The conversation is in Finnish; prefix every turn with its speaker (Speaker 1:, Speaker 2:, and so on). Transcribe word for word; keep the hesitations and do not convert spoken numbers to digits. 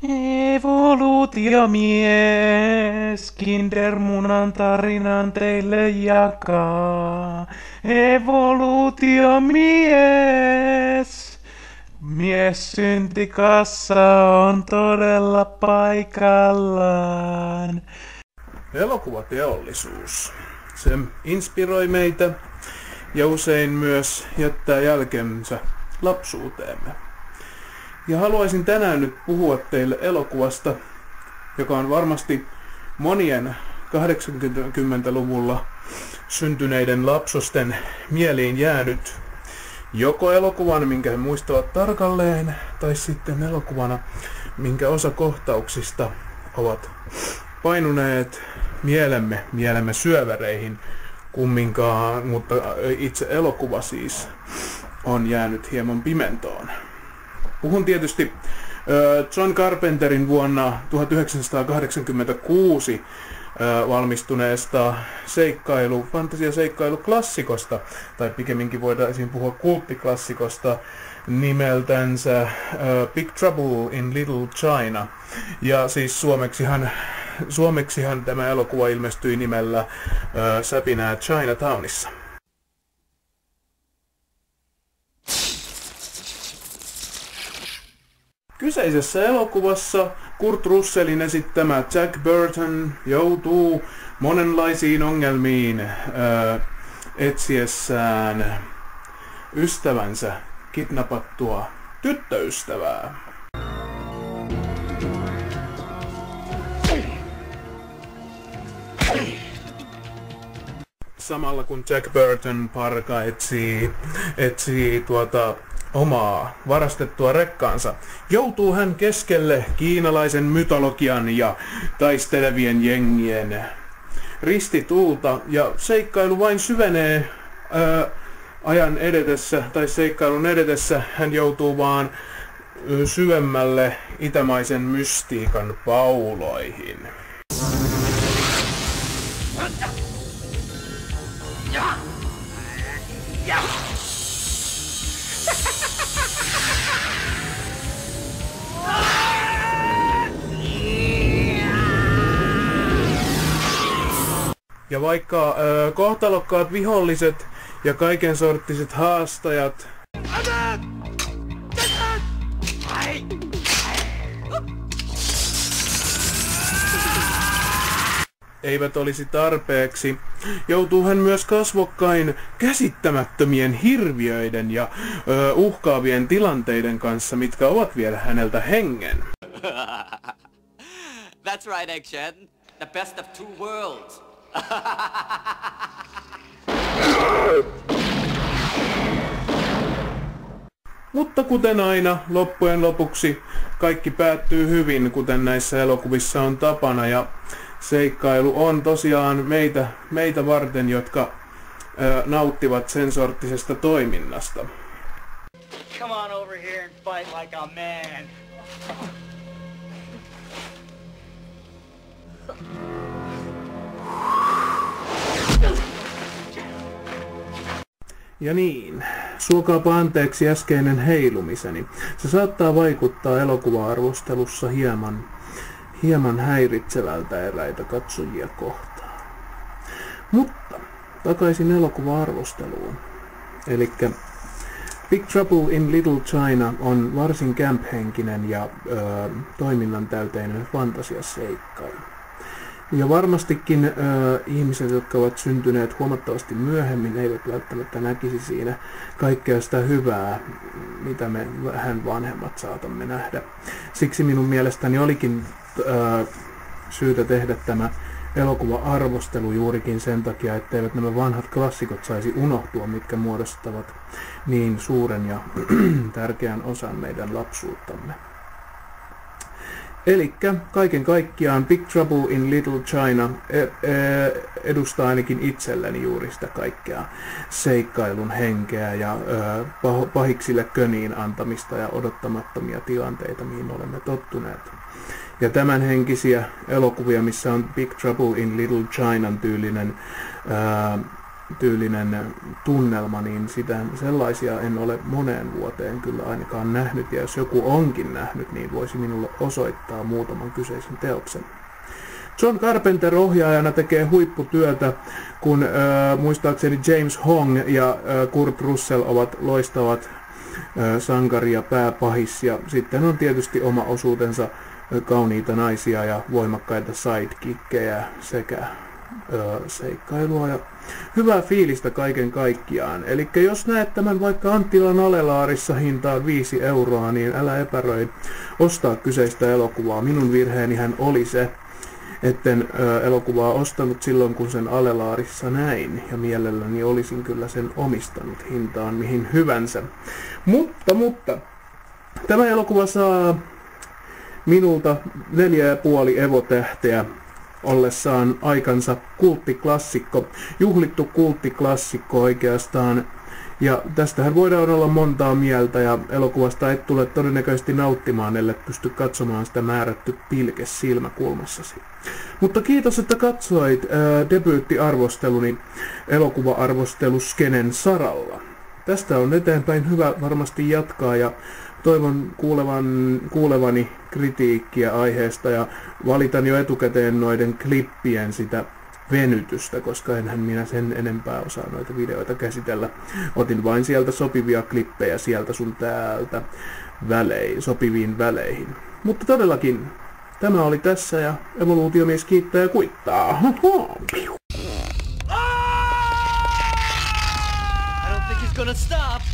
Speaker 1: Evoluutiomies, Kindermunan tarinan teille jakaa. Evoluutiomies, mies syntikassa on todella paikallaan.
Speaker 2: Elokuvateollisuus. Se inspiroi meitä ja usein myös jättää jälkensä lapsuuteemme. Ja haluaisin tänään nyt puhua teille elokuvasta, joka on varmasti monien kahdeksankymmentäluvulla syntyneiden lapsosten mieliin jäänyt. Joko elokuvan, minkä he muistavat tarkalleen, tai sitten elokuvana, minkä osa kohtauksista ovat painuneet mielemme, mielemme syövereihin kumminkaan, mutta itse elokuva siis on jäänyt hieman pimentoon. Puhun tietysti John Carpenterin vuonna tuhatyhdeksänsataakahdeksankymmentäkuusi valmistuneesta seikkailu, fantasiaseikkailuklassikosta, tai pikemminkin voitaisiin puhua kulttiklassikosta nimeltänsä Big Trouble in Little China. Ja siis suomeksihan, suomeksihan tämä elokuva ilmestyi nimellä Säpinää Chinatownissa. Kyseisessä elokuvassa Kurt Russellin esittämä Jack Burton joutuu monenlaisiin ongelmiin ö, etsiessään ystävänsä kidnappattua tyttöystävää. Samalla kun Jack Burton parka etsii, etsii tuota omaa varastettua rekkaansa, joutuu hän keskelle kiinalaisen mytologian ja taistelevien jengien ristitulta, ja seikkailu vain syvenee ää, ajan edetessä, tai seikkailun edetessä hän joutuu vaan syvemmälle itämaisen mystiikan pauloihin. Ja vaikka äh, kohtalokkaat viholliset ja kaiken sorttiset haastajat eivät olisi tarpeeksi, joutuu hän myös kasvokkain käsittämättömien hirviöiden ja ö, uhkaavien tilanteiden kanssa, mitkä ovat vielä häneltä hengen.
Speaker 3: That's right, Eggshad. The best of two worlds.
Speaker 2: Mutta kuten aina, loppujen lopuksi kaikki päättyy hyvin, kuten näissä elokuvissa on tapana, ja seikkailu on tosiaan meitä, meitä varten, jotka ö, nauttivat sen sorttisesta toiminnasta.
Speaker 4: Come on over here and fight like a man.
Speaker 2: Ja niin, suokaapa anteeksi äskeinen heilumiseni. Se saattaa vaikuttaa elokuva-arvostelussa hieman, hieman häiritsevältä eräitä katsojia kohtaan. Mutta takaisin elokuva-arvosteluun. Elikkä Big Trouble in Little China on varsin camp-henkinen ja ö, toiminnan täyteinen fantasiaseikkailu. Ja varmastikin ö, ihmiset, jotka ovat syntyneet huomattavasti myöhemmin, eivät välttämättä näkisi siinä kaikkea sitä hyvää, mitä me vähän vanhemmat saatamme nähdä. Siksi minun mielestäni olikin ö, syytä tehdä tämä elokuva-arvostelu juurikin sen takia, etteivät nämä vanhat klassikot saisi unohtua, mitkä muodostavat niin suuren ja tärkeän osan meidän lapsuuttamme. Elikkä kaiken kaikkiaan Big Trouble in Little China edustaa ainakin itselleni juuri sitä kaikkea seikkailun henkeä ja pahiksille köniin antamista ja odottamattomia tilanteita, mihin olemme tottuneet. Ja tämän henkisiä elokuvia, missä on Big Trouble in Little Chinan tyylinen ää, tyylinen tunnelma, niin sitä, sellaisia en ole moneen vuoteen kyllä ainakaan nähnyt. Ja jos joku onkin nähnyt, niin voisi minulle osoittaa muutaman kyseisen teoksen. John Carpenter ohjaajana tekee huipputyötä, kun äh, muistaakseni James Hong ja äh, Kurt Russell ovat loistavat äh, sankaria pääpahis. Ja sitten on tietysti oma osuutensa äh, kauniita naisia ja voimakkaita sidekickkejä sekä äh, seikkailua ja hyvää fiilistä kaiken kaikkiaan. Eli jos näet tämän vaikka Anttilan Alelaarissa hintaan viisi euroa, niin älä epäröi ostaa kyseistä elokuvaa. Minun virheenihän oli se, etten ö, elokuvaa ostanut silloin, kun sen Alelaarissa näin, ja mielelläni olisin kyllä sen omistanut hintaan mihin hyvänsä. Mutta, mutta, tämä elokuva saa minulta neljä ja puoli evotähteä ollessaan aikansa kulttiklassikko, juhlittu kulttiklassikko oikeastaan. Ja tästähän voidaan olla montaa mieltä ja elokuvasta et tule todennäköisesti nauttimaan, ellei pysty katsomaan sitä määrätty pilke silmäkulmassasi. Mutta kiitos, että katsoit ää, debyyttiarvosteluni elokuva-arvosteluskenen saralla. Tästä on eteenpäin hyvä varmasti jatkaa ja toivon kuulevan, kuulevani kritiikkiä aiheesta ja valitan jo etukäteen noiden klippien sitä venytystä, koska enhän minä sen enempää osaa noita videoita käsitellä. Otin vain sieltä sopivia klippejä sieltä sun täältä välein, sopiviin väleihin. Mutta todellakin, tämä oli tässä ja Evoluutiomies kiittää ja kuittaa.
Speaker 3: I don't think he's gonna stop.